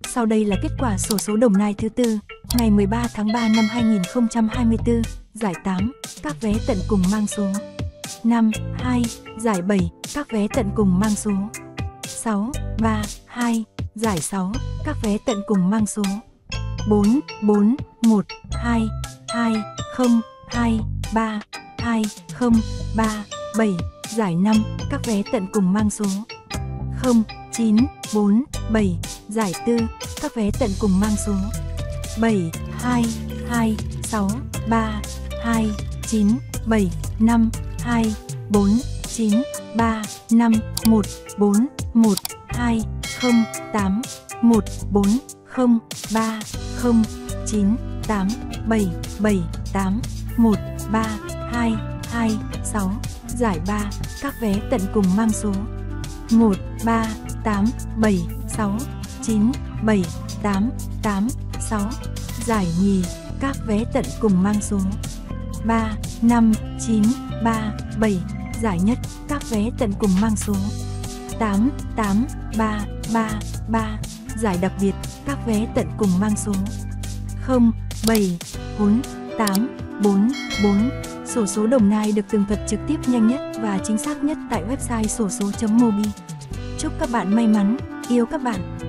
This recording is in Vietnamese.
Sau đây là kết quả xổ số Đồng Nai thứ tư, ngày 13 tháng 3 năm 2024, giải 8, các vé tận cùng mang số 5, 2, giải 7, các vé tận cùng mang số 6, 3, 2, giải 6, các vé tận cùng mang số 4, 4, 1, 2, 2, 0, 2, 3, 2, 0, 3, 7, giải 5, các vé tận cùng mang số 0, 9, 4, 7, giải 4, các vé tận cùng mang số 7, 2, 2, 6, 3, 2, 9, 7, 5, 2, 4, 9, 3, 5, 1, 4, 1, 2, 0, 8, 1, 4, 0, 3, 0, 9, 8, 7, 7, 8, 1, 3, 2, 2, 6, giải 3, các vé tận cùng mang số 1, 3, 8, 7, 6, 9, 7, 8, 8, 6, giải nhì, các vé tận cùng mang số 3, 5, 9, 3, 7, giải nhất, các vé tận cùng mang số 8, 8, 3, 3, 3, giải đặc biệt, các vé tận cùng mang số 0, 7, 4, 8, 4, 4. Xổ số Đồng Nai được tường thuật trực tiếp, nhanh nhất và chính xác nhất tại website xổ số.mobi. Chúc các bạn may mắn, yêu các bạn.